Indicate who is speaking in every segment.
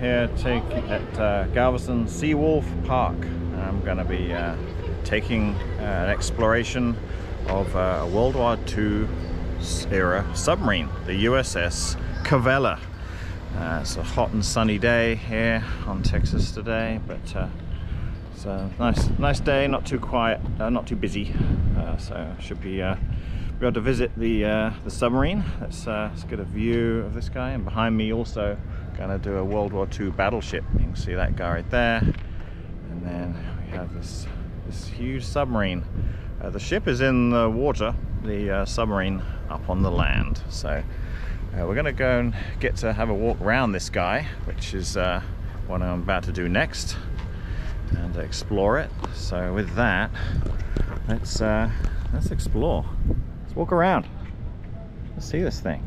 Speaker 1: here at Galveston Seawolf Park. I'm going to be taking an exploration of a World War II era submarine, the USS Cavalla. It's a hot and sunny day here on Texas today, but it's a nice day, not too quiet, not too busy, so should be able to visit the submarine. Let's get a view of this guy, and behind me also going to do a World War II battleship. You can see that guy right there, and then we have this huge submarine. The ship is in the water, the submarine up on the land. So we're going to go and get to have a walk around this guy, which is what I'm about to do next, and explore it. So with that, let's explore. Let's walk around. Let's see this thing.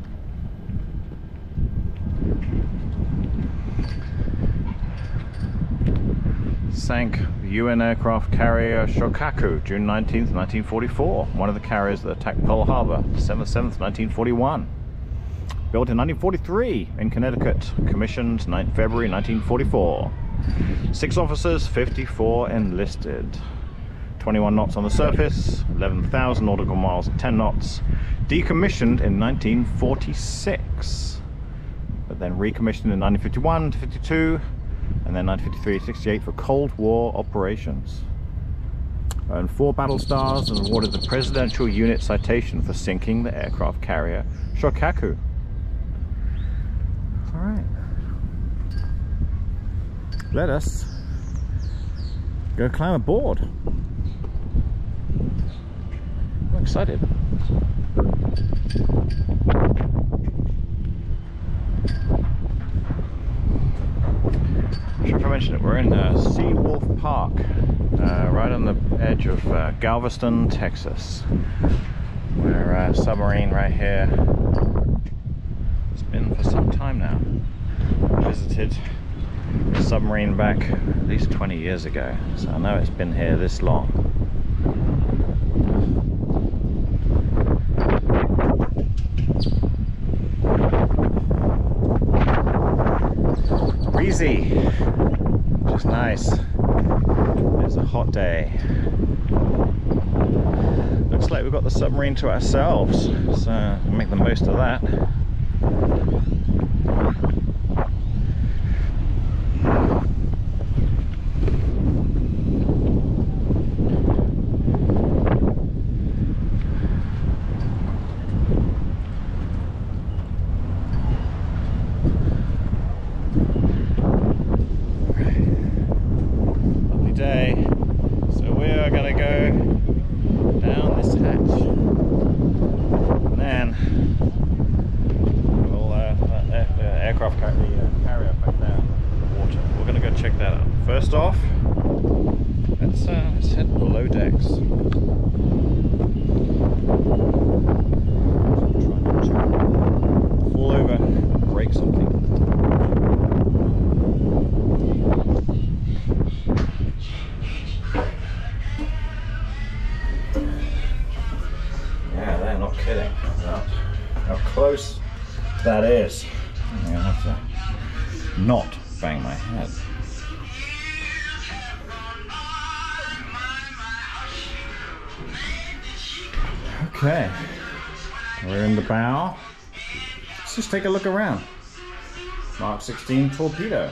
Speaker 1: Sank the UN aircraft carrier Shōkaku, June 19th, 1944. One of the carriers that attacked Pearl Harbor, December 7th, 1941. Built in 1943 in Connecticut, commissioned February 1944. 6 officers, 54 enlisted. 21 knots on the surface, 11,000 nautical miles at 10 knots. Decommissioned in 1946, but then recommissioned in 1951 to 52, and then 1953 to 68 for Cold War operations. Earned 4 battle stars and awarded the Presidential Unit Citation for sinking the aircraft carrier Shōkaku. All right, let us go climb aboard. I'm excited. I'm not sure if I mentioned it, we're in Seawolf Park, right on the edge of Galveston, Texas. We're submarine right here. It's been for some time now. I visited the submarine back at least 20 years ago, so I know it's been here this long. Breezy, which is nice. It's a hot day. Looks like we've got the submarine to ourselves, so we'll make the most of that. First off, let's head below decks. Try not to fall over and break something. Yeah, they're not kidding about how close that is. I'm gonna have to not bang my head. Okay, we're in the bow. Let's just take a look around. Mark 16 torpedo.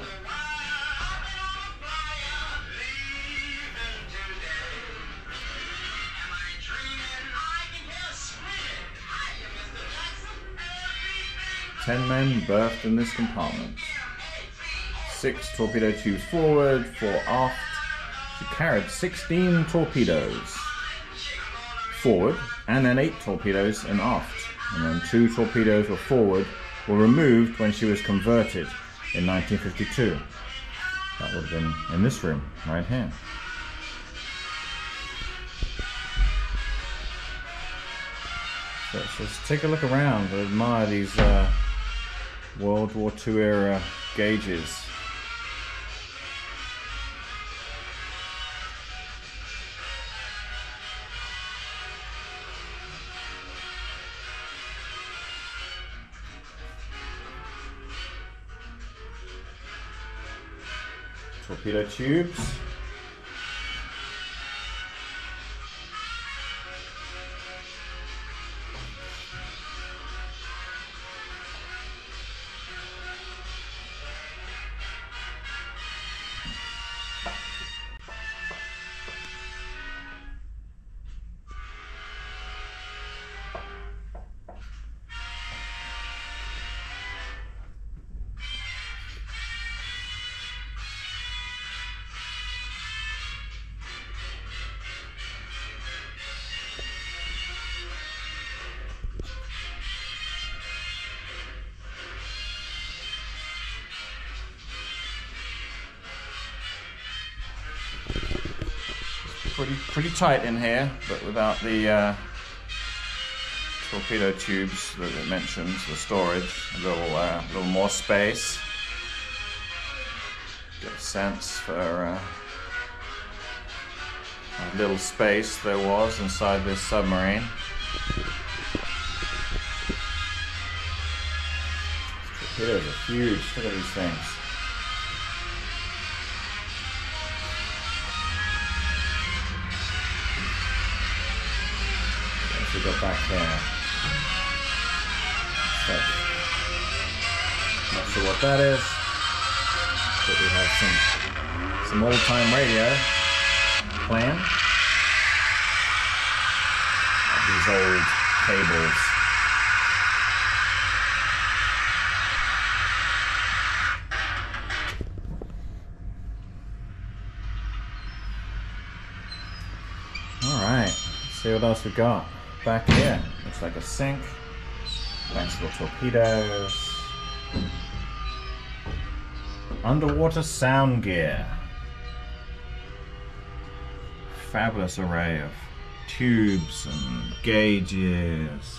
Speaker 1: Ten men berthed in this compartment. 6 torpedo tubes forward, 4 aft. She carried 16 torpedoes forward, and then 8 torpedoes in aft, and then 2 torpedoes were removed when she was converted in 1952. That would have been in this room right here. So let's just take a look around and admire these World War II era gauges. torpedo tubes. Pretty tight in here, but without the torpedo tubes that it mentions, the storage, a little more space. Get a sense for how little space there was inside this submarine. Torpedoes are huge. Look at these things. We got back there. So, not sure what that is, but we have some old-time radio playing. These old cables. All right, let's see what else we got. Back here, looks like a sink. Thanks to the torpedoes. Underwater sound gear. Fabulous array of tubes and gauges.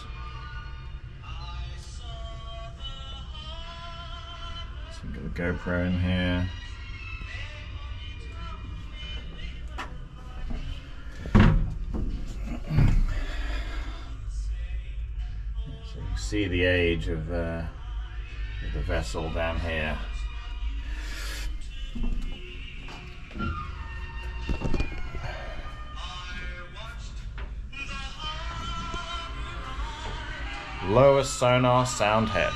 Speaker 1: So we've got a GoPro in here. See the age of the vessel down here. Lowest sonar sound head.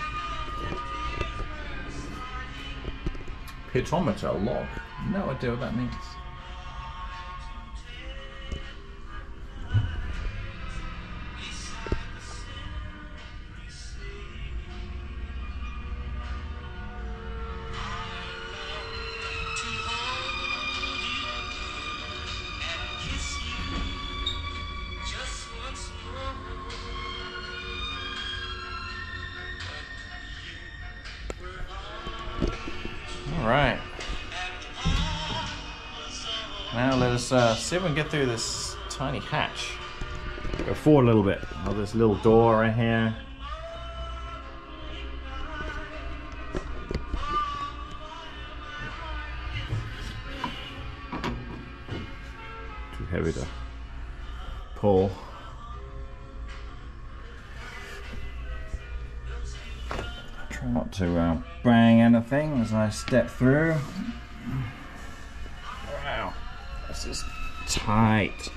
Speaker 1: Pittometer log. No idea what that means. Alright, now let us see if we can get through this tiny hatch. Go forward a little bit. Oh, there's a little door right here. Too heavy to pull. Try not to bang anything as I step through. Wow, this is tight.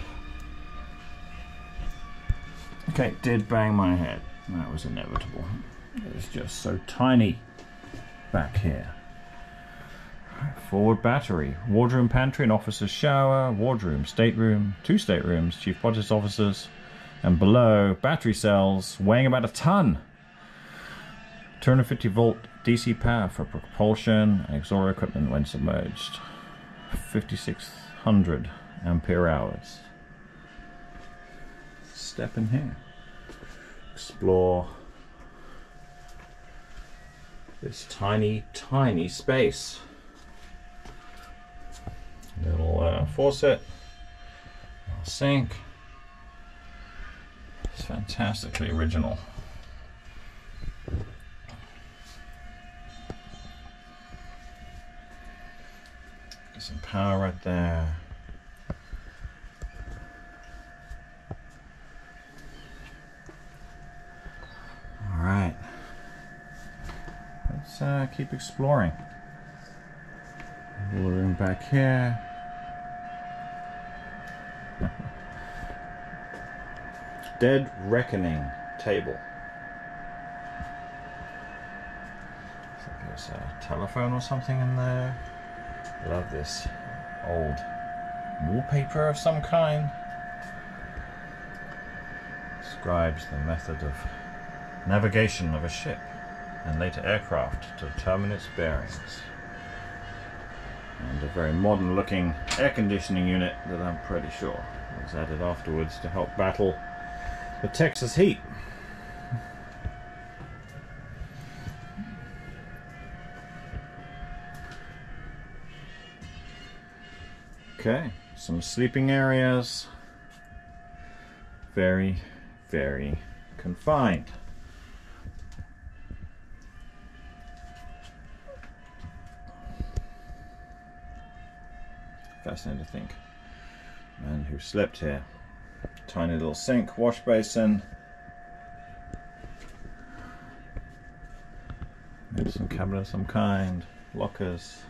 Speaker 1: Okay, did bang my head. That was inevitable. It's just so tiny back here. Forward battery, wardroom, pantry, and officer's shower, wardroom, stateroom, 2 staterooms, chief projects officers, and below battery cells weighing about a ton. 250 volt DC power for propulsion and auxiliary equipment when submerged. 5600 ampere hours. Step in here. Explore this tiny, tiny space. Little faucet, little sink. It's fantastically original. Get some power right there. All right, let's keep exploring. All the room back here. Dead Reckoning table. I think there's a telephone or something in there. Love this old wallpaper of some kind. Describes the method of navigation of a ship and later aircraft to determine its bearings. And a very modern looking air conditioning unit that I'm pretty sure was added afterwards to help battle the Texas heat. Okay, some sleeping areas. Very, very confined. Fascinating to think. Man who slept here. Tiny little sink, wash basin. Maybe some cabinet of some kind. Lockers.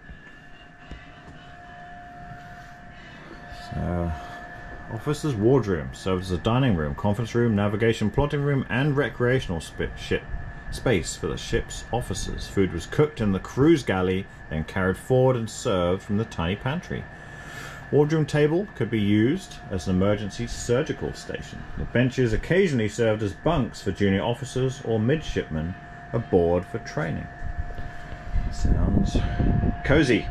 Speaker 1: So, officer's wardroom serves as a dining room, conference room, navigation, plotting room, and recreational space for the ship's officers. Food was cooked in the crew's galley, then carried forward and served from the tiny pantry. Wardroom table could be used as an emergency surgical station. The benches occasionally served as bunks for junior officers or midshipmen aboard for training. Sounds cozy.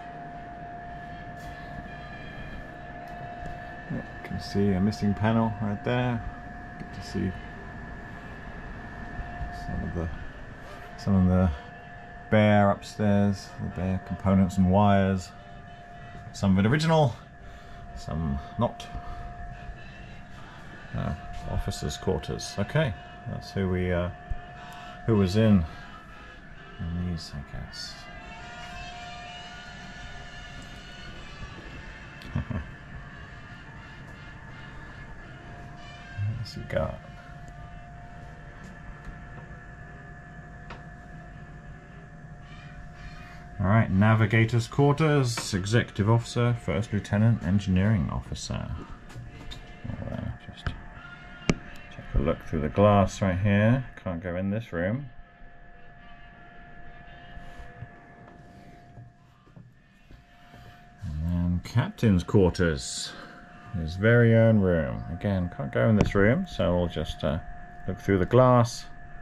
Speaker 1: You can see a missing panel right there. Get to see some of the bare upstairs, the bare components and wires. Some of it original, some not. Officers' quarters. Okay, that's who was in these, I guess. What's he got? Alright, navigator's quarters, executive officer, first lieutenant, engineering officer. Just take a look through the glass right here. Can't go in this room. And then captain's quarters, his very own room. Again, can't go in this room, so we'll just look through the glass.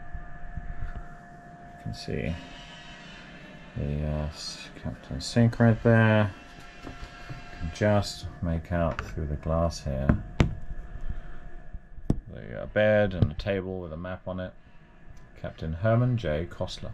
Speaker 1: You can see the captain's sink right there. Can just make out through the glass here the bed and a table with a map on it. Captain Herman J. Kossler.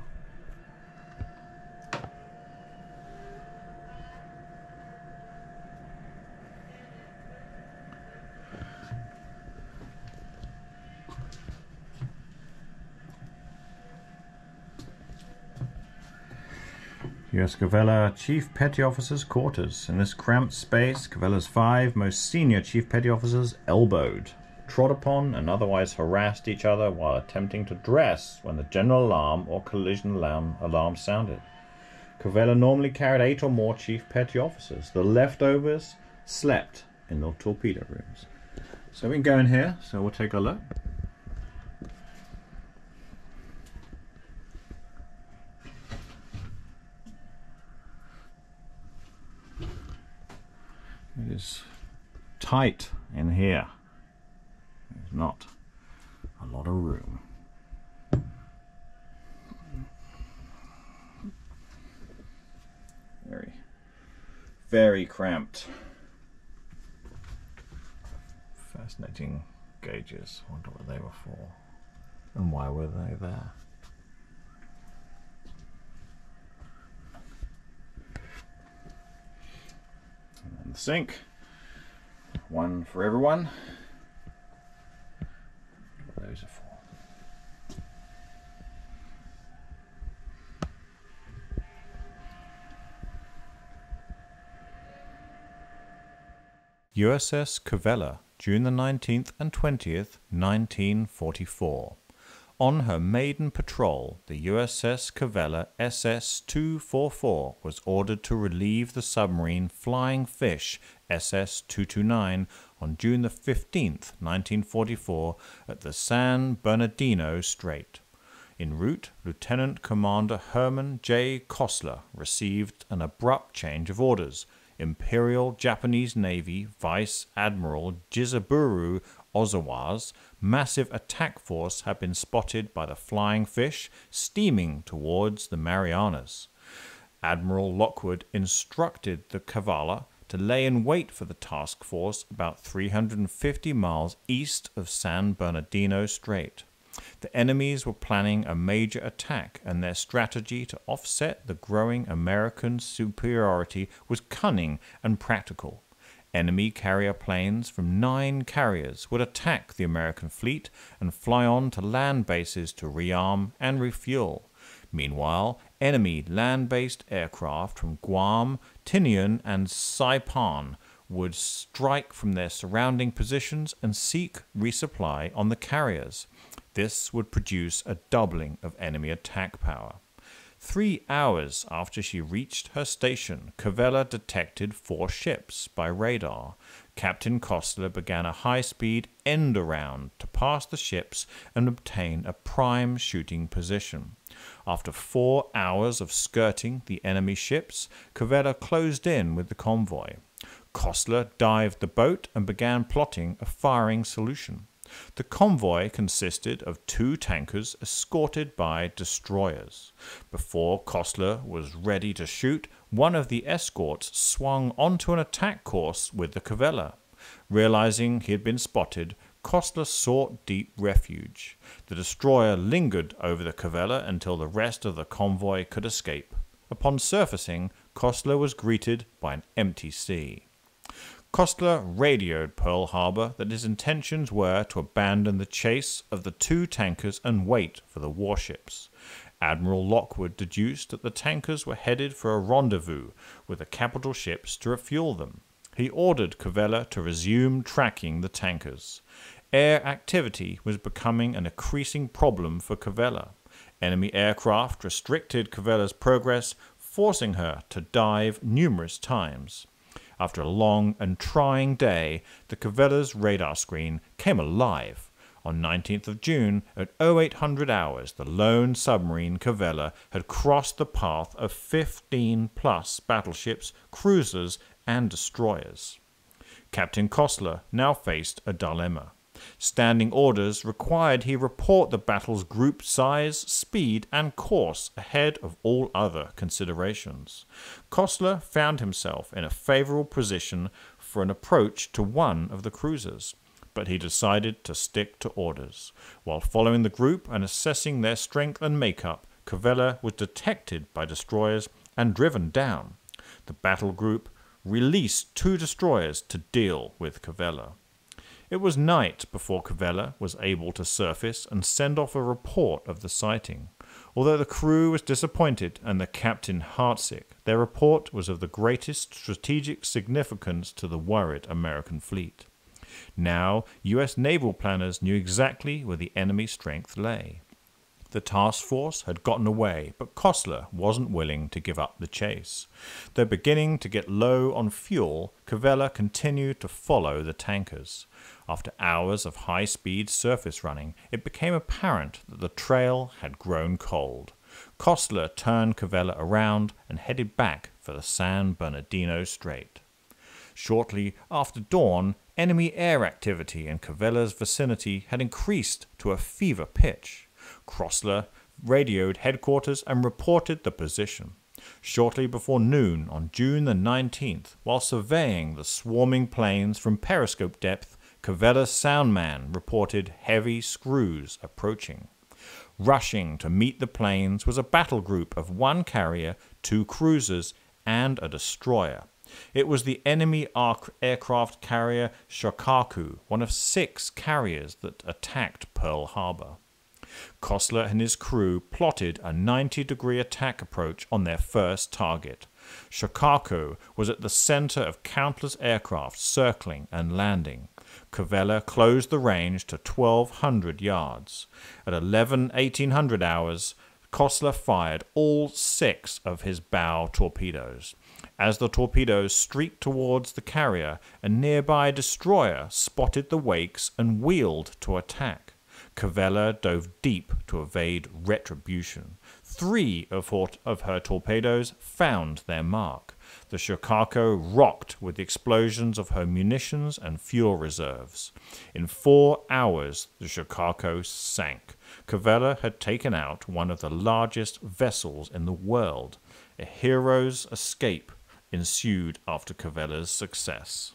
Speaker 1: US Cavalla Chief Petty Officers' Quarters. In this cramped space, Cavalla's 5 most senior Chief Petty Officers elbowed, trod upon, and otherwise harassed each other while attempting to dress when the general alarm or collision alarm sounded. Cavalla normally carried 8 or more Chief Petty Officers. The leftovers slept in the torpedo rooms. So we can go in here, so we'll take a look. It is tight in here. There's not a lot of room. Very, very cramped. Fascinating gauges. I wonder what they were for and why were they there. And the sink, one for everyone. What those are for. USS Cavalla, June the 19th and 20th, 1944. On her maiden patrol, the USS Cavalla SS-244 was ordered to relieve the submarine Flying Fish SS-229 on June 15, 1944, at the San Bernardino Strait. En route, Lieutenant Commander Herman J. Kossler received an abrupt change of orders. Imperial Japanese Navy Vice Admiral Jizaburo Ozawa's massive attack force had been spotted by the Flying Fish steaming towards the Marianas. Admiral Lockwood instructed the Cavalla to lay in wait for the task force about 350 miles east of San Bernardino Strait. The enemies were planning a major attack, and their strategy to offset the growing American superiority was cunning and practical. Enemy carrier planes from 9 carriers would attack the American fleet and fly on to land bases to rearm and refuel. Meanwhile, enemy land-based aircraft from Guam, Tinian, and Saipan would strike from their surrounding positions and seek resupply on the carriers. This would produce a doubling of enemy attack power. 3 hours after she reached her station, Cavalla detected 4 ships by radar. Captain Kossler began a high-speed end-around to pass the ships and obtain a prime shooting position. After 4 hours of skirting the enemy ships, Cavalla closed in with the convoy. Kossler dived the boat and began plotting a firing solution. The convoy consisted of 2 tankers escorted by destroyers. Before Kossler was ready to shoot, one of the escorts swung onto an attack course with the Cavalla. Realizing he had been spotted, Kossler sought deep refuge. The destroyer lingered over the Cavalla until the rest of the convoy could escape. Upon surfacing, Kossler was greeted by an empty sea. Kossler radioed Pearl Harbor that his intentions were to abandon the chase of the 2 tankers and wait for the warships. Admiral Lockwood deduced that the tankers were headed for a rendezvous with the capital ships to refuel them. He ordered Cavalla to resume tracking the tankers. Air activity was becoming an increasing problem for Cavalla. Enemy aircraft restricted Cavalla's progress, forcing her to dive numerous times. After a long and trying day, the Cavalla's radar screen came alive. On 19th of June, at 0800 hours, the lone submarine Cavalla had crossed the path of 15-plus battleships, cruisers, and destroyers. Captain Kossler now faced a dilemma. Standing orders required he report the battle's group size, speed, and course ahead of all other considerations. Kossler found himself in a favorable position for an approach to one of the cruisers, but he decided to stick to orders. While following the group and assessing their strength and makeup, Cavalla was detected by destroyers and driven down. The battle group released 2 destroyers to deal with Cavalla. It was night before Cavalla was able to surface and send off a report of the sighting. Although the crew was disappointed and the captain heartsick, their report was of the greatest strategic significance to the worried American fleet. Now, U.S. naval planners knew exactly where the enemy strength lay. The task force had gotten away, but Kossler wasn't willing to give up the chase. Though beginning to get low on fuel, Cavalla continued to follow the tankers. After hours of high-speed surface running, it became apparent that the trail had grown cold. Kossler turned Cavalla around and headed back for the San Bernardino Strait. Shortly after dawn, enemy air activity in Cavalla's vicinity had increased to a fever pitch. Kossler radioed headquarters and reported the position. Shortly before noon on June the 19th, while surveying the swarming planes from periscope depth, Cavalla's soundman reported heavy screws approaching. Rushing to meet the planes was a battle group of 1 carrier, 2 cruisers, and a destroyer. It was the enemy aircraft carrier Shōkaku, one of 6 carriers that attacked Pearl Harbor. Kossler and his crew plotted a 90-degree attack approach on their first target. Shōkaku was at the center of countless aircraft circling and landing. Cavalla closed the range to 1,200 yards. At 1800 hours, Kossler fired all 6 of his bow torpedoes. As the torpedoes streaked towards the carrier, a nearby destroyer spotted the wakes and wheeled to attack. Cavalla dove deep to evade retribution. 3 of her torpedoes found their mark. The Shōkaku rocked with the explosions of her munitions and fuel reserves. In 4 hours, the Shōkaku sank. Cavalla had taken out one of the largest vessels in the world. A hero's escape ensued after Cavalla's success.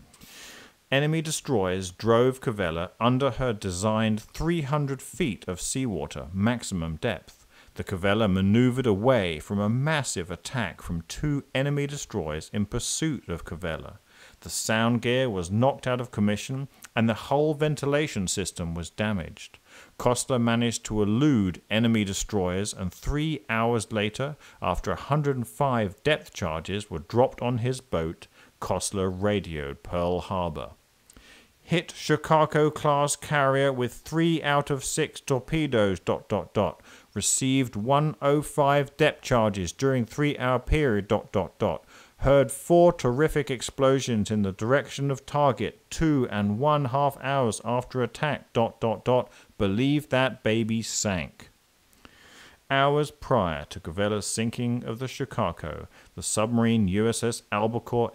Speaker 1: Enemy destroyers drove Cavalla under her designed 300 feet of seawater maximum depth. The Cavalla maneuvered away from a massive attack from 2 enemy destroyers in pursuit of Cavalla. The sound gear was knocked out of commission and the whole ventilation system was damaged. Kossler managed to elude enemy destroyers, and 3 hours later, after 105 depth charges were dropped on his boat, Kossler radioed Pearl Harbor. Hit Shōkaku-class carrier with 3 out of 6 torpedoes... Received 105 depth charges during 3-hour period... Heard 4 terrific explosions in the direction of target 2.5 hours after attack... Believe that baby sank. Hours prior to Cavalla's sinking of the Shōkaku, the submarine USS Albacore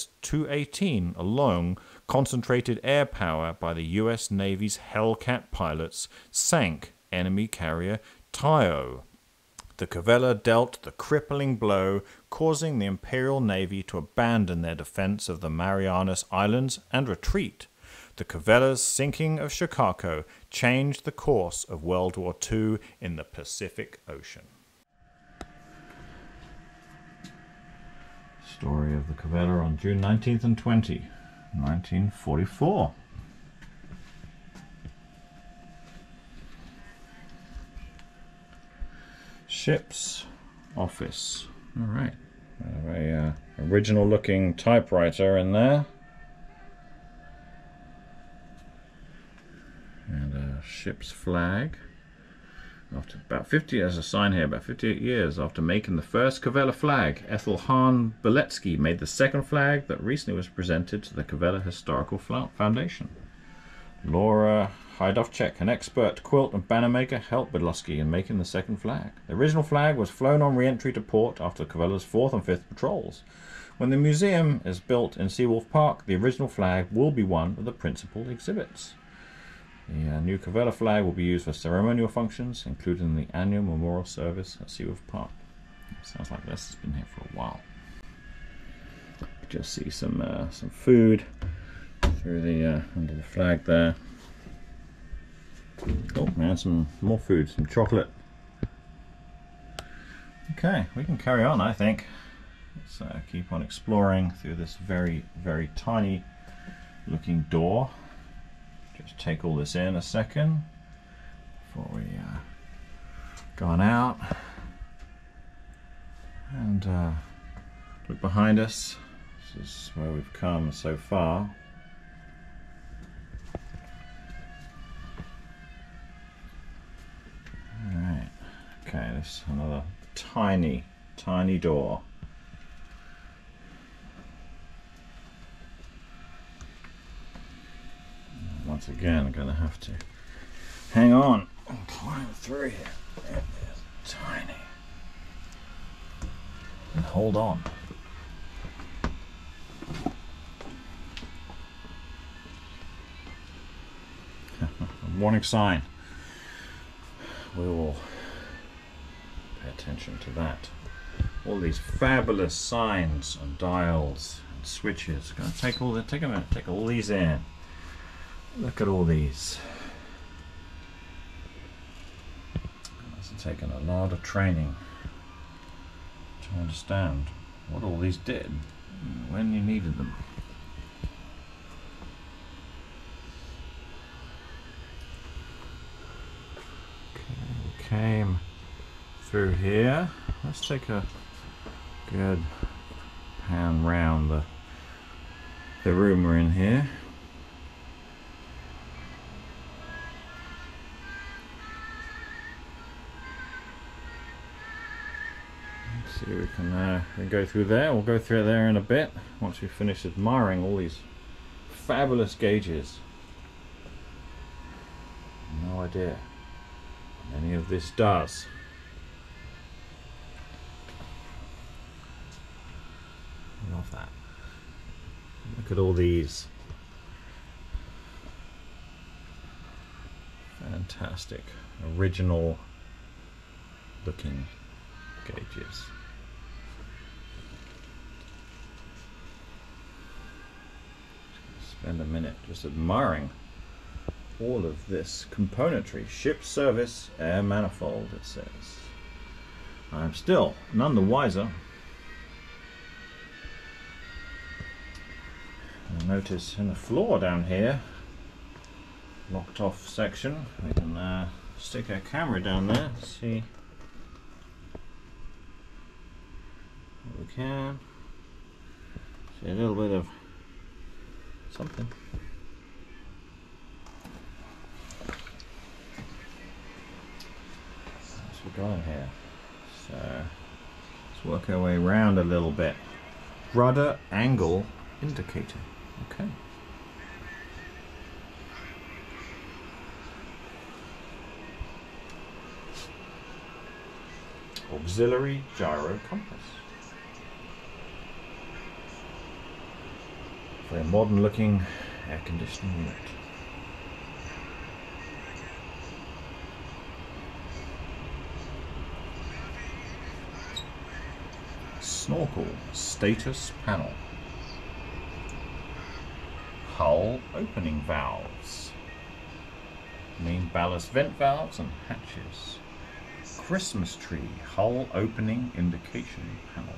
Speaker 1: SS-244, along concentrated air power by the U.S. Navy's Hellcat pilots, sank enemy carrier Taio. The Cavalla dealt the crippling blow, causing the Imperial Navy to abandon their defense of the Marianas Islands and retreat. The Cavalla's sinking of Shōkaku changed the course of World War II in the Pacific Ocean. Story of the Cavalla on June 19th and 20th, 1944. Ship's office. All right. A original looking typewriter in there. And a ship's flag. After about 50, there's a sign here, about 58 years after making the first Cavalla flag, Ethel Hahn Beletsky made the second flag that recently was presented to the Cavalla Historical Foundation. Laura Hydovchek, an expert quilt and banner maker, helped Beletsky in making the second flag. The original flag was flown on re-entry to port after Cavalla's 4th and 5th patrols. When the museum is built in Seawolf Park, the original flag will be one of the principal exhibits. The new Cavalla flag will be used for ceremonial functions, including the annual memorial service at Seawolf Park. Sounds like this has been here for a while. Just see some food through the under the flag there. Oh man, some more food, some chocolate. Okay, we can carry on, I think. Let's keep on exploring through this very, very tiny looking door. Just take all this in a second before we go on out. And look behind us. This is where we've come so far. Alright, okay, this is another tiny, tiny door. Once again, I'm going to have to hang on and climb through here. It is tiny. And hold on. A warning sign. We will pay attention to that. All these fabulous signs and dials and switches. Going to take all these in. Look at all these. It's taken a lot of training to understand what all these did when you needed them. Okay, we came through here. Let's take a good pan round the room we're in here. we can go through there. We'll go through there in a bit once we finish admiring all these fabulous gauges. No idea what any of this does. I love that. Look at all these. Fantastic, original looking gauges. Spend a minute just admiring all of this componentry. Ship service air manifold, it says. I'm still none the wiser. You'll notice in the floor down here, locked off section, we can stick our camera down there, see what we can. See a little bit of something. What's we got in here? So let's work our way around a little bit. Rudder angle indicator. Okay. Auxiliary gyro compass. Very modern looking air conditioning unit. Snorkel status panel. Hull opening valves. Main ballast vent valves and hatches. Christmas tree hull opening indication panel.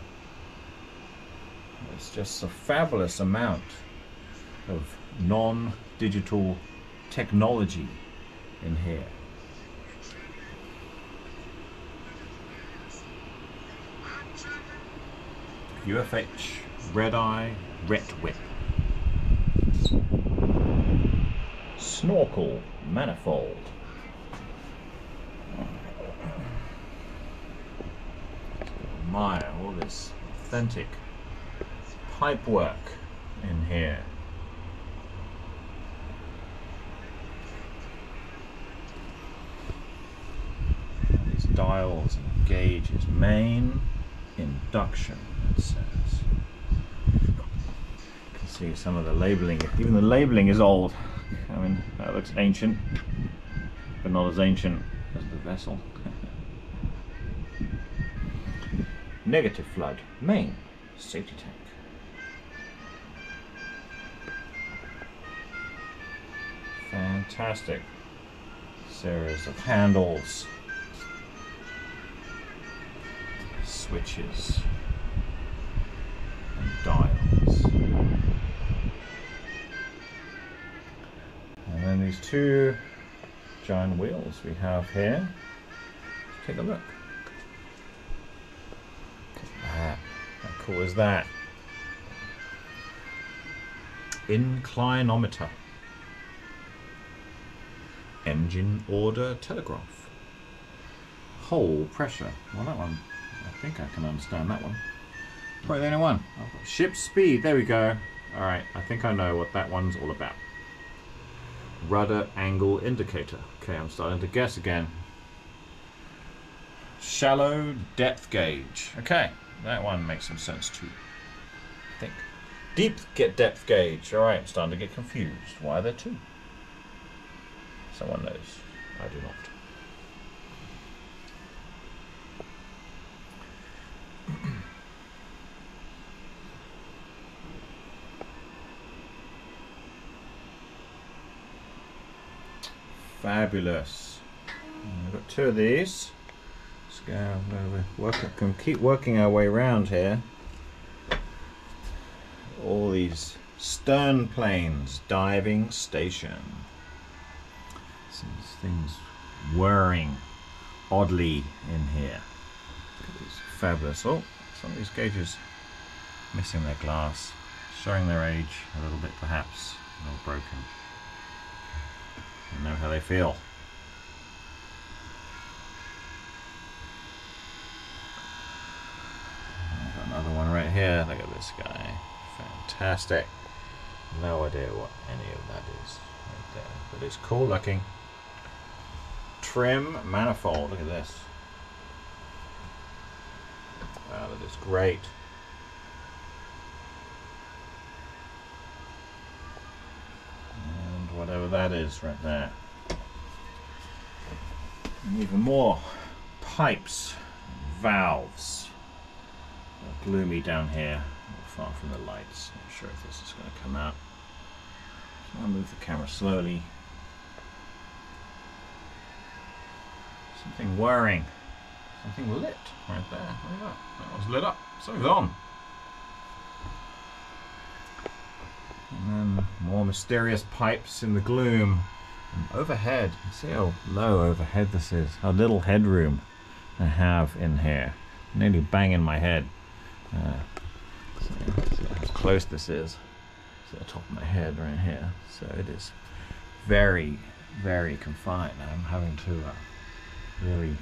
Speaker 1: It's just a fabulous amount of non-digital technology in here. UFH red eye ret whip. Snorkel manifold. My, all this authentic pipe work in here. All these dials and gauges. Main induction, it says. You can see some of the labeling. Even the labeling is old. I mean, that looks ancient, but not as ancient as the vessel. Negative flood, main, safety tank. Fantastic series of handles, switches, and dials. And then these two giant wheels we have here. Let's take a look. How cool is that? Inclinometer. Engine order telegraph. Hull pressure. Well, that one, I think I can understand that one. Probably the only one. Ship speed, there we go. Alright, I think I know what that one's all about. Rudder angle indicator. Okay, I'm starting to guess again. Shallow depth gauge. Okay, that one makes some sense too, I think. Deep depth gauge. Alright, I'm starting to get confused. Why are there two? Someone knows. I do not. Fabulous. We've got two of these. Let's go. Keep working our way around here. All these stern planes, diving station. Some things whirring oddly in here. Look at these fabulous. Oh, some of these gauges missing their glass, showing their age a little bit perhaps, a little broken. You know how they feel. here. Look at this guy. Fantastic. No idea what any of that is right there, but it's cool looking. Trim manifold. Look at this. Wow, that is great. And whatever that is right there. And even more pipes, valves. Gloomy down here, far from the lights. Not sure if this is going to come out. So I'll move the camera slowly. Something whirring. Something lit right there. Look at that. That was lit up. Something's on. And then more mysterious pipes in the gloom. And overhead. You see how low overhead this is. How little headroom I have in here. Nearly banging my head. See how close this is to the top of my head right here. So it is very, very confined. I'm having to really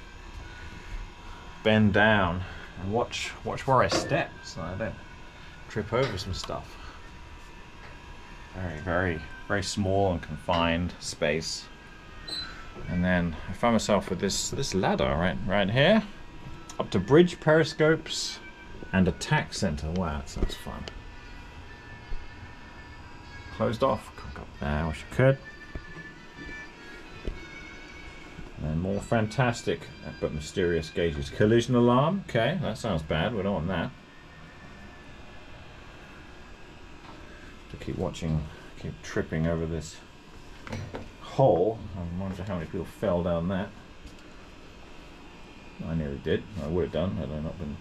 Speaker 1: bend down and watch where I step so I don't trip over some stuff. Very, very, very small and confined space. And then I find myself with this ladder right here, up to bridge periscopes and attack center. Wow, that sounds fun. Closed off. Click up there, wish I could. And then more fantastic but mysterious gauges. Collision alarm. Okay, that sounds bad. We don't want that. To keep watching, keep tripping over this hole. I wonder how many people fell down that. I nearly did. I would have done had I not been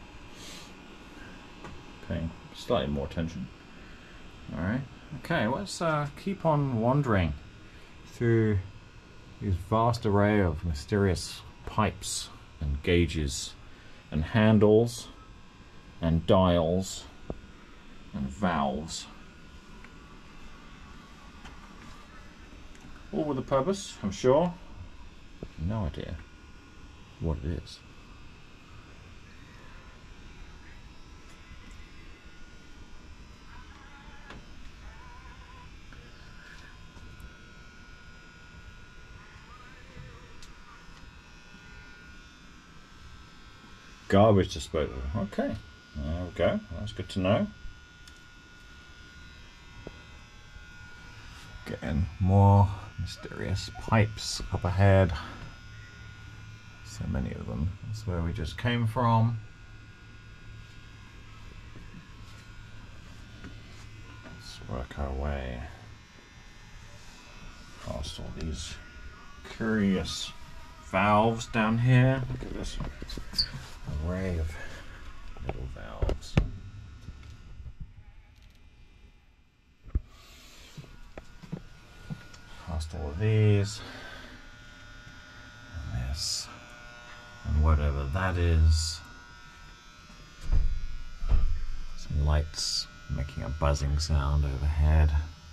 Speaker 1: paying slightly more attention. Alright, okay, let's keep on wandering through this vast array of mysterious pipes and gauges and handles and dials and valves. All with a purpose, I'm sure. No idea what it is. Garbage disposal. Okay, there we go. That's good to know. Getting more mysterious pipes up ahead. So many of them. That's where we just came from. Let's work our way past all these curious valves down here. Look at this array of little valves. Past all of these. And this. And whatever that is. Some lights making a buzzing sound overhead.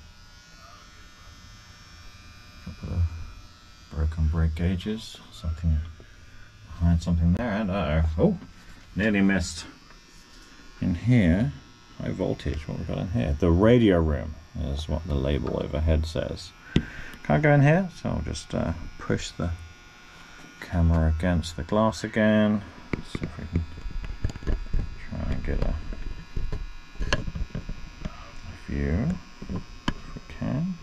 Speaker 1: A couple of broken brake gauges. Something behind something there. And oh, nearly missed. In here, high voltage. What we got in here? The radio room is what the label overhead says. Can't go in here, so I'll just push the camera against the glass again. See if we can try and get a view, if we can.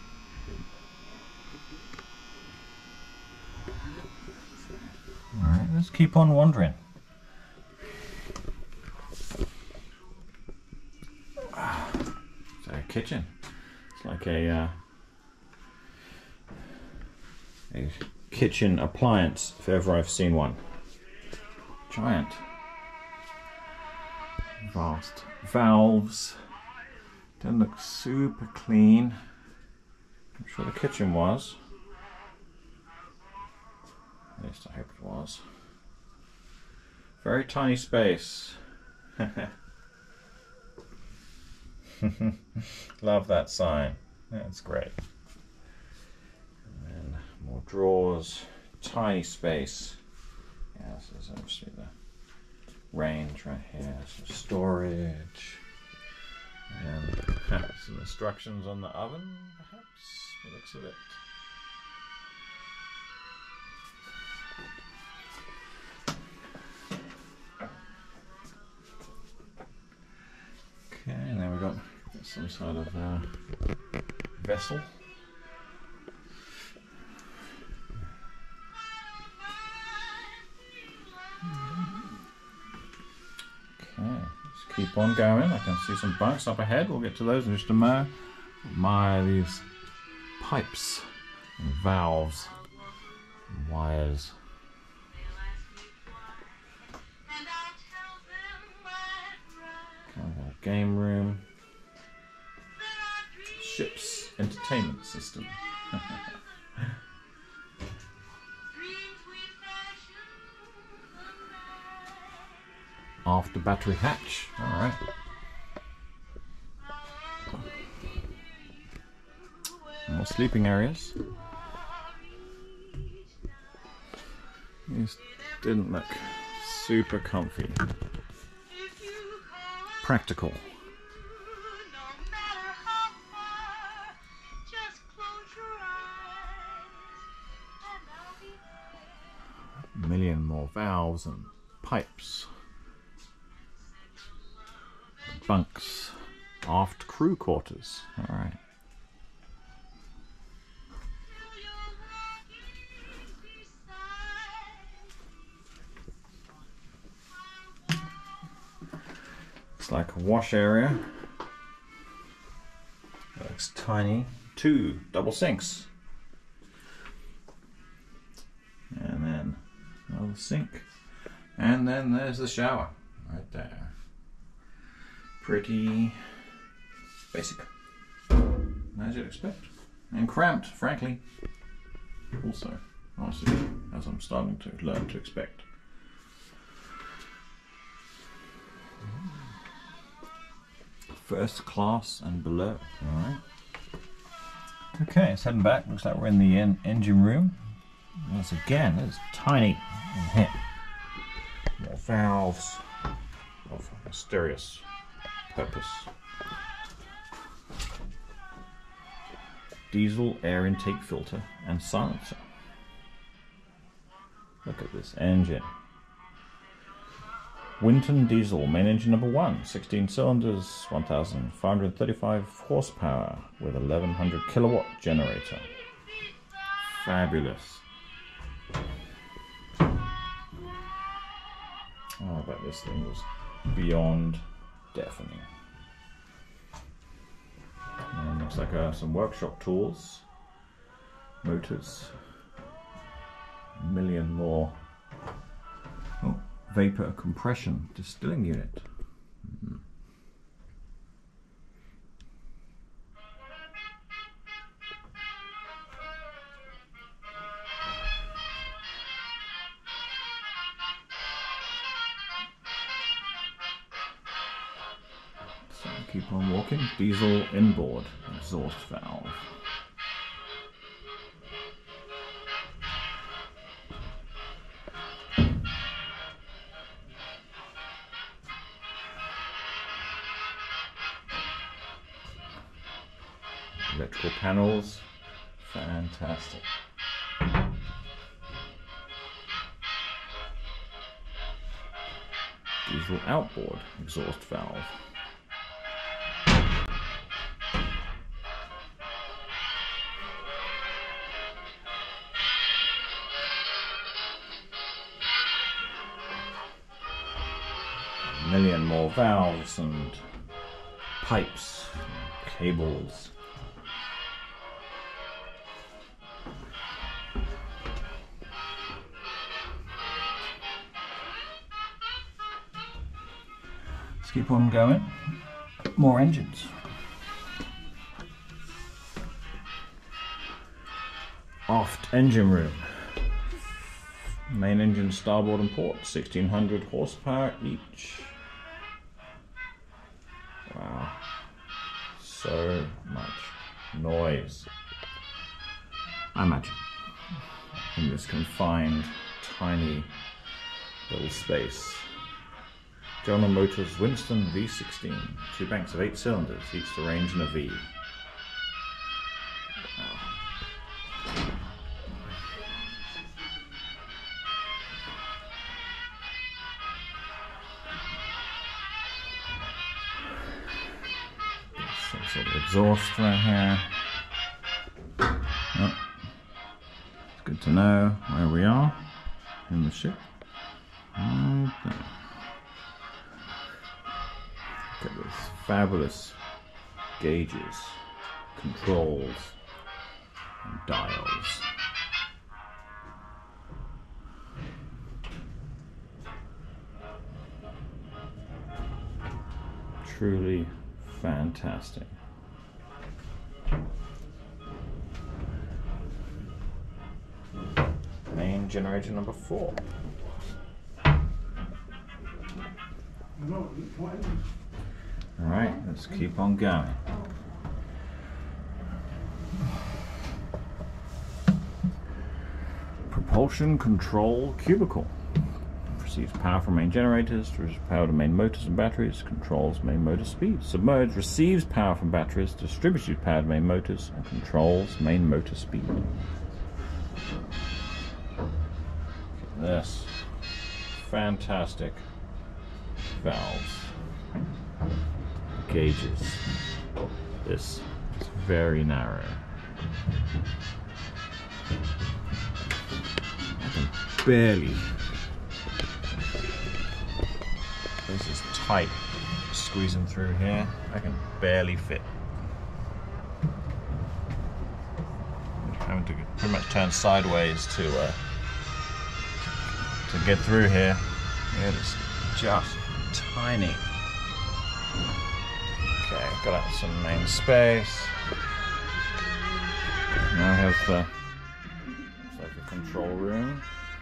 Speaker 1: Alright, let's keep on wandering. So a kitchen. It's like a kitchen appliance, if ever I've seen one. Giant. Vast valves. Doesn't look super clean. I'm sure the kitchen was. At least I hope it was. Very tiny space. Love that sign. That's great. And then more drawers. Tiny space. Yeah, this is obviously the range right here, some storage, and some instructions on the oven, perhaps, by the looks of it. Okay, and then we've got some sort of vessel. Okay, let's keep on going. I can see some bunks up ahead. We'll get to those in just a moment. My, these pipes and valves and wires. Kind of a game room. Ship's entertainment system. After battery hatch. Alright. More sleeping areas. These didn't look super comfy. Practical. A million more valves and pipes. Bunks. Aft crew quarters. Alright. It's like a wash area. Looks tiny. 2 double sinks. And then another sink. And then there's the shower right there. Pretty basic, as you'd expect, and cramped, frankly. Also, honestly, as I'm starting to learn to expect. First class and below. All right. Okay, it's heading back. Looks like we're in the engine room. Once again, it's tiny in here. More valves of mysterious purpose. Diesel air intake filter and silencer. Look at this engine. Winton diesel, main engine number 1, 16 cylinders, 1,535 horsepower with 1,100 kilowatt generator. Fabulous. Oh, I bet this thing was beyond deafening. And looks like some workshop tools, motors, a million more. Oh, vapor compression distilling unit. So keep on walking. Diesel inboard exhaust valve. Electrical panels, fantastic. Diesel outboard exhaust valve. A million more valves and pipes, cables. Let's keep on going. More engines. Aft engine room. Main engine starboard and port, 1,600 horsepower each. Wow. So much noise. I imagine in this confined, tiny little space. General Motors Winston V16. 2 banks of 8 cylinders, each arranged in a V. Some sort of exhaust right here. Oh. It's good to know where we are in the ship. Right there. Look at these fabulous gauges, controls, and dials. Truly fantastic. Main generator number 4. Alright, let's keep on going. Propulsion control cubicle. Receives power from main generators, power to main motors and batteries, controls main motor speed. Submerged receives power from batteries, distributes power to main motors, and controls main motor speed. This fantastic valves, gauges. This is very narrow. I can barely. This is tight. Squeezing through here, I can barely fit. I'm having to pretty much turn sideways to get through here. It is just tiny. Okay, got out some main space. Now I have it's like a control room.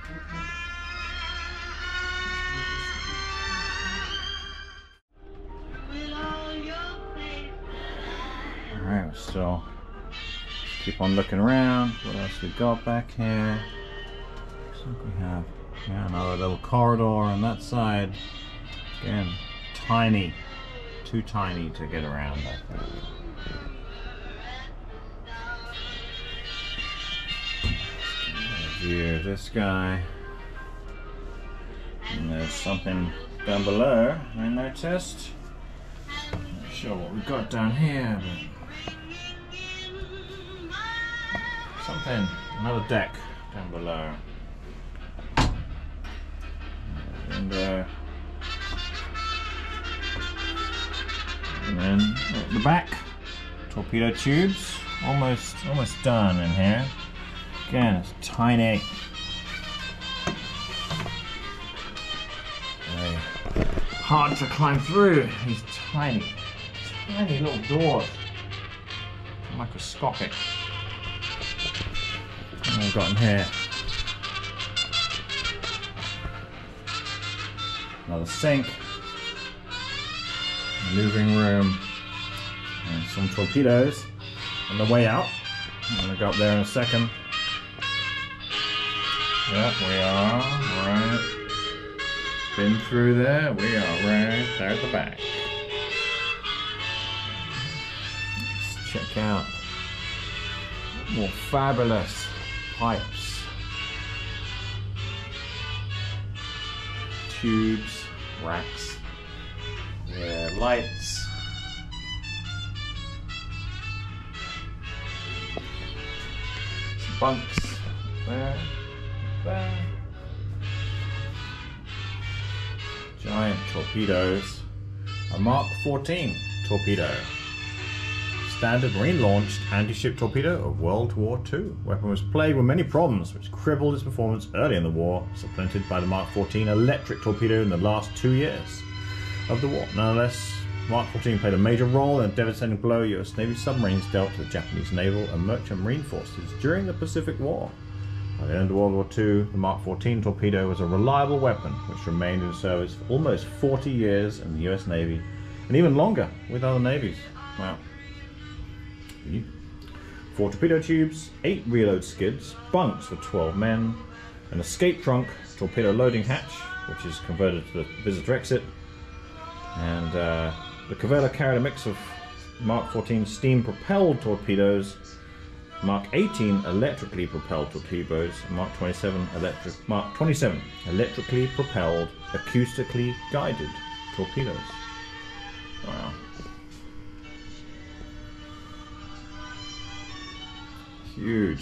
Speaker 1: Alright, so keep on looking around. What else we got back here? Looks like we have another little corridor on that side. Again, tiny. Too tiny to get around, I think. View of this guy. And there's something down below, I noticed. Not sure what we've got down here, but something, another deck down below. Window. And then at the back, torpedo tubes, almost done in here. Again, it's tiny. Very hard to climb through these tiny little doors. Microscopic. What have we got in here? Another sink. Moving room, and some torpedoes on the way out. I'm going to go up there in a second. Yep, we are right. Been through there. We are right there at the back. Let's check out more fabulous pipes, tubes, racks. Yeah, lights. Some bunks. There. Giant torpedoes. A Mark 14 torpedo. Standard marine-launched anti-ship torpedo of World War II. Weapon was plagued with many problems, which crippled its performance early in the war, supplanted by the Mark 14 electric torpedo in the last 2 years of the war. Nonetheless, Mark 14 played a major role in a devastating blow US Navy submarines dealt to the Japanese naval and merchant marine forces during the Pacific War. By the end of World War II, the Mark 14 torpedo was a reliable weapon which remained in service for almost 40 years in the US Navy and even longer with other navies. Wow. 4 torpedo tubes, 8 reload skids, bunks for 12 men, an escape trunk, torpedo loading hatch, which is converted to the visitor exit, And the Cavalla carried a mix of Mark 14 steam-propelled torpedoes, Mark 18 electrically propelled torpedoes, and Mark 27 electrically propelled, acoustically guided torpedoes. Wow. Huge.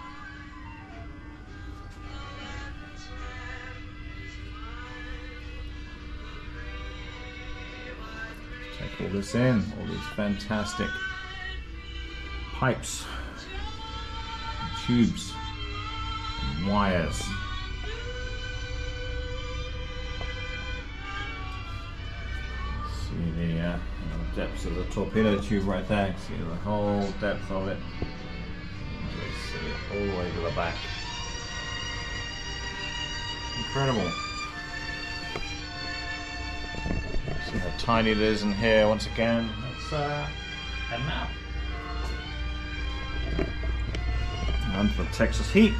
Speaker 1: Take all this in, all these fantastic pipes, and tubes, and wires. See the depths of the torpedo tube right there. See the whole depth of it. See it all the way to the back. Incredible. See how tiny it is in here once again. That's a map. And for Texas heat.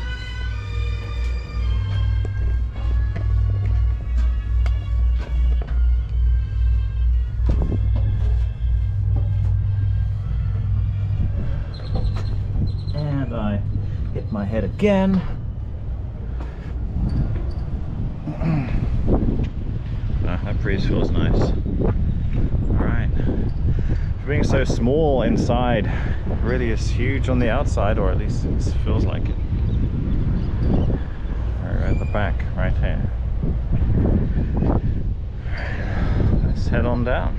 Speaker 1: And I hit my head again. That breeze feels nice. Alright. For being so small inside, it really is huge on the outside, or at least it feels like it. Right at the back, right here. Let's head on down.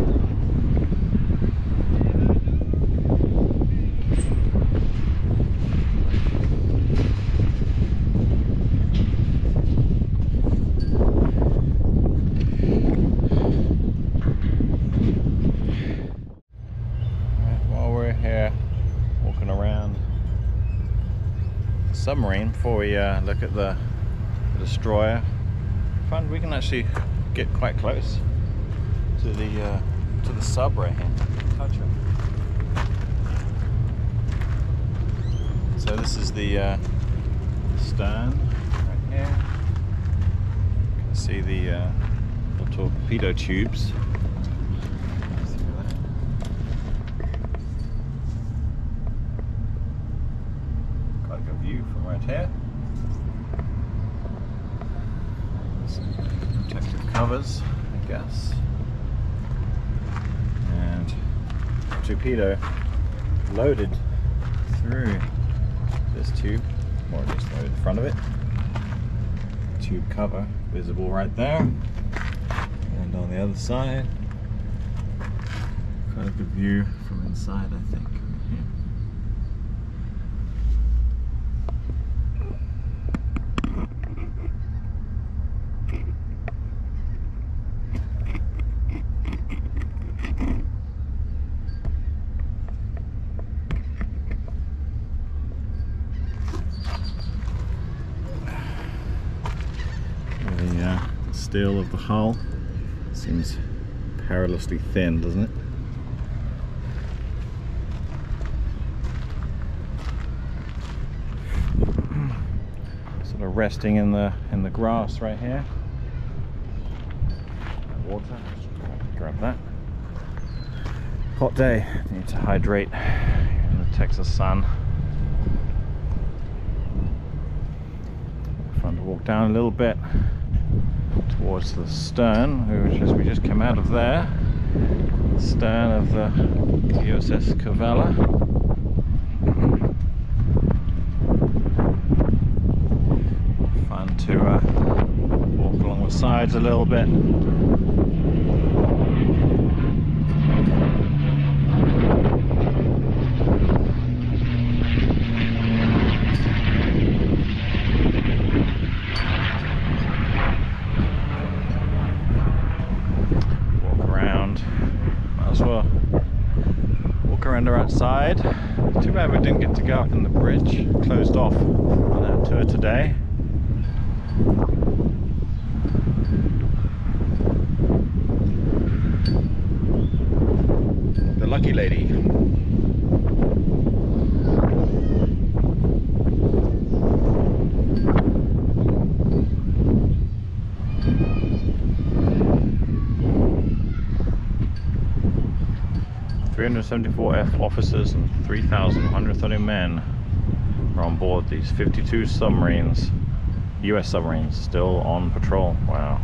Speaker 1: Submarine before we look at the destroyer. Fun, we can actually get quite close to the sub right here. Touch it. So this is the stern right here. You can see the torpedo tubes. Here. Some protective covers, I guess. And torpedo loaded through this tube, or at least loaded in front of it. Tube cover visible right there. And on the other side, quite a good view from inside, I think. Steel of the hull seems perilously thin, doesn't it? Sort of resting in the grass right here. Water. Grab that. Hot day. Need to hydrate in the Texas sun. Fun to walk down a little bit towards the stern, we just came out of there. The stern of the USS Cavalla. Fun to walk along the sides a little bit. Outside. Too bad we didn't get to go up in the bridge. Closed off on our tour today. The lucky lady. 374 officers and 3,130 men are on board these 52 submarines, US submarines, still on patrol. Wow.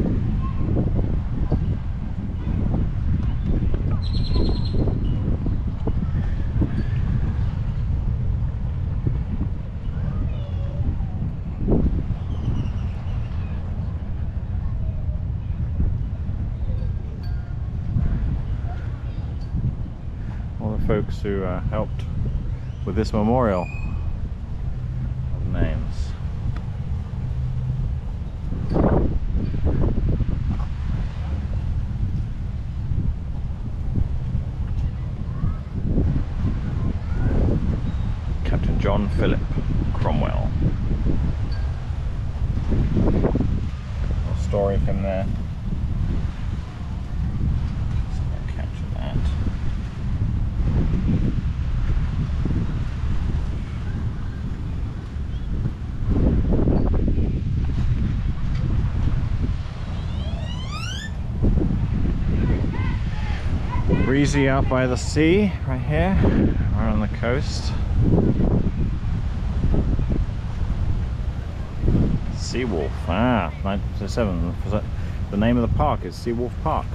Speaker 1: Folks who helped with this memorial of names. Captain John Philip Cromwell. A story of him there. Breezy out by the sea, right here, right on the coast. Seawolf, 1957. The name of the park is Seawolf Park.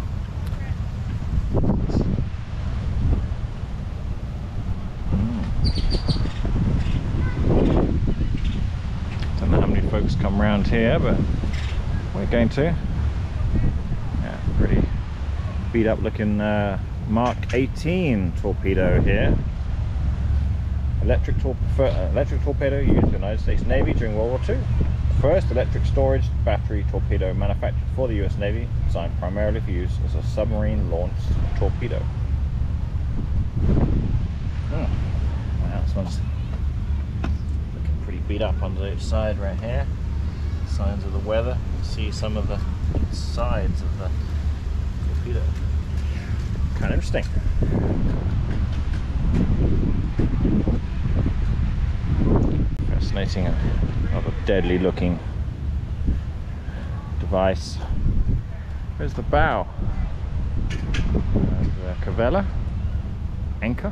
Speaker 1: Don't know how many folks come around here, but we're going to. Yeah, pretty beat up looking Mark 18 torpedo here. Electric torpedo used in the United States Navy during World War II. First electric storage battery torpedo manufactured for the US Navy, designed primarily for use as a submarine launched torpedo. Wow, this one's looking pretty beat up on the side right here. Signs of the weather. You can see some of the sides of the torpedo. Kind of interesting. Fascinating, rather deadly looking device. There's the bow. The Cavalla anchor.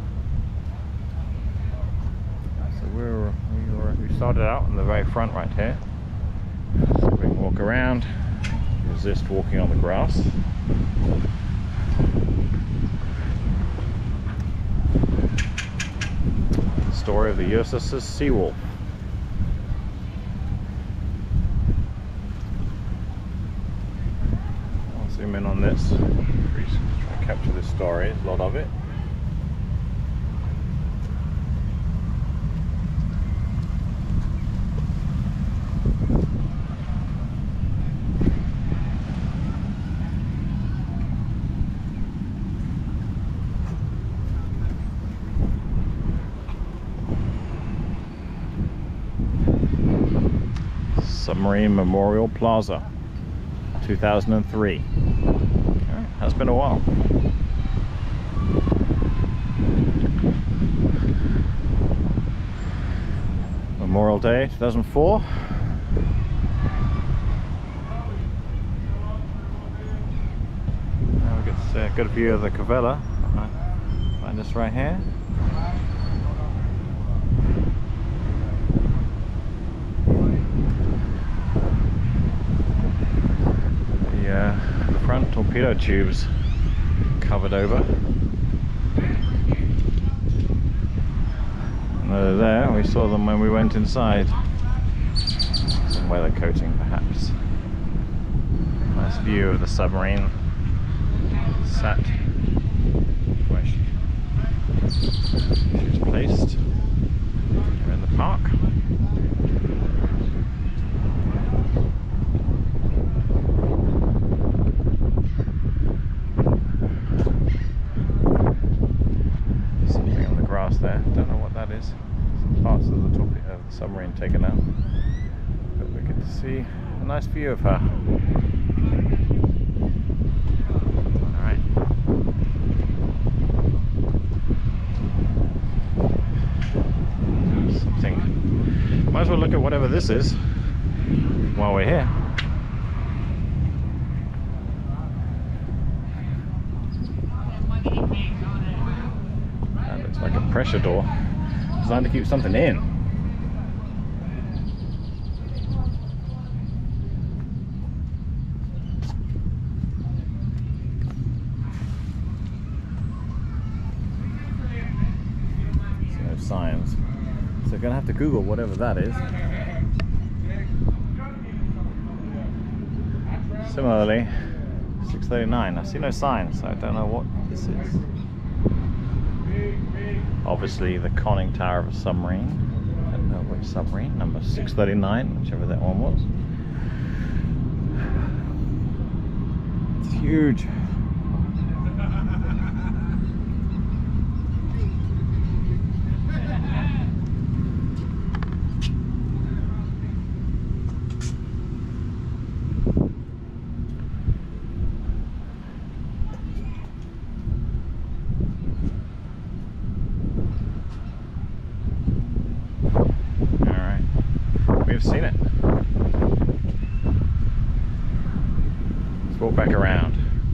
Speaker 1: So we started out in the very front right here. So we can walk around. Resist walking on the grass. Story of the USS Seawolf. I'll zoom in on this. Try to capture this story. There's a lot of it. Submarine Memorial Plaza, 2003. Has been a while. Memorial Day 2004. Now we get a good view of the Cavalla. Find this right here. Front torpedo tubes covered over. And they're there, we saw them when we went inside. Some weather coating perhaps. Nice view of the submarine sat where she's placed here in the park. There, don't know what that is. Some parts of the submarine taken out, but we get to see a nice view of her. Alright. Something. Might as well look at whatever this is while we're here. Looks like a pressure door designed to keep something in. No signs. So you're gonna have to Google whatever that is. Similarly, 639. I see no signs, so I don't know what this is. Obviously the conning tower of a submarine. I don't know which submarine, number 639, whichever that one was. It's huge. We've seen it. Let's walk back around.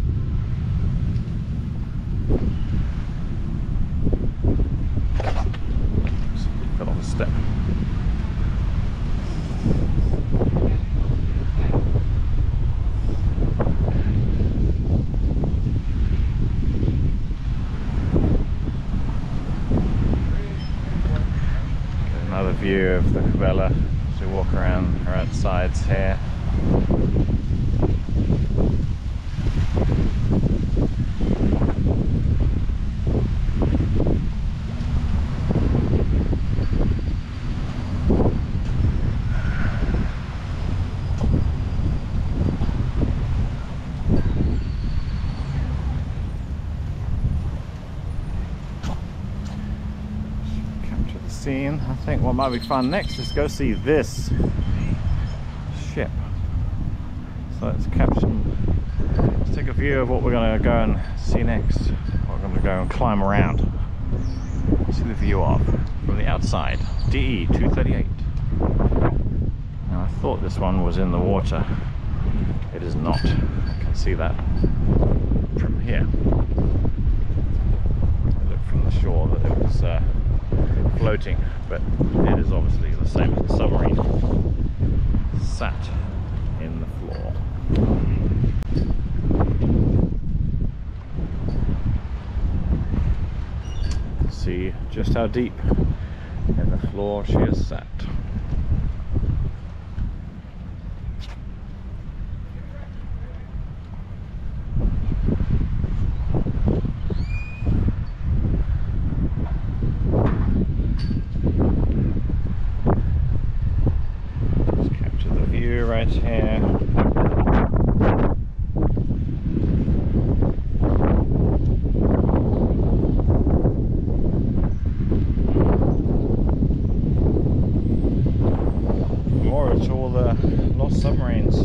Speaker 1: Oops, fell off a step. Get another view of the Cavalla. We walk around her outsides here. Capture the scene. I think what might be fun next is go see this ship. So let's capture, let's take a view of what we're going to go and see next. We're going to go and climb around, see the view of from the outside. DE 238. Now I thought this one was in the water. It is not. I can see that from here. I looked from the shore that it was floating, but it is obviously the same as the submarine. Sat in the floor. See just how deep in the floor she is sat. Right here. More to all the lost submarines.